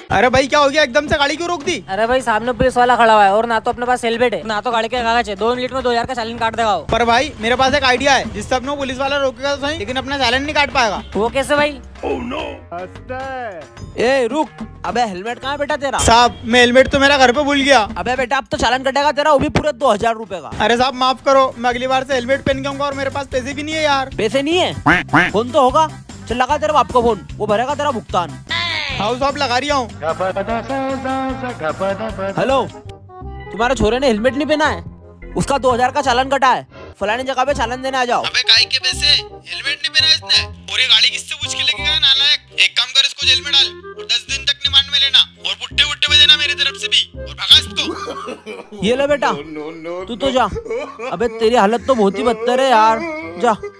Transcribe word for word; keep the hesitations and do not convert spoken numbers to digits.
अरे भाई क्या हो गया, एकदम से गाड़ी क्यों रोक दी? अरे भाई सामने पुलिस वाला खड़ा हुआ है और ना तो अपने पास हेलमेट है ना तो गाड़ी के कागज है। दो मिनट में दो हजार का चालान काट देगा वो। पर भाई मेरे पास एक आइडिया है, जिससे अपने पुलिस वाला रोकेगा तो सही, लेकिन अपना चालान नहीं काट पाएगा। वो कैसे भाई? oh, no. ए रुक, अबे हेलमेट कहाँ है बेटा तेरा? साहब मैं हेलमेट तो मेरा घर पे भूल गया। अबे बेटा अब तो चालान कटेगा तेरा, वो भी पूरे दो हजार रूपए का। अरे साहब माफ करो, मैं अगली बार से हेलमेट पहन के आऊंगा और मेरे पास पैसे भी नहीं है यार। पैसे नहीं है? फोन तो होगा, चल लगा तेरे बाप को फोन, वो भरेगा तेरा भुगतान। हाउस ऑफ लगा रही हूँ। हेलो, तुम्हारे छोरे ने हेलमेट नहीं पहना है, उसका दो हजार का चालान कटा है, फलानी जगह पे चालान देने आ जाओ। अबे काहे के पैसे? हेलमेट नहीं पहना इसने, पूरी गाड़ी किससे पूछ के लेके गया नालायक। एक काम कर, इसको जेल में डाल और दस दिन तक रिमांड में लेना और पुट्टे पुट्टे में देना मेरी तरफ से भी, और भगा इसको। ये ले बेटा, तू तो जा। अबे तेरी हालत तो बहुत ही बदतर है यार, जा।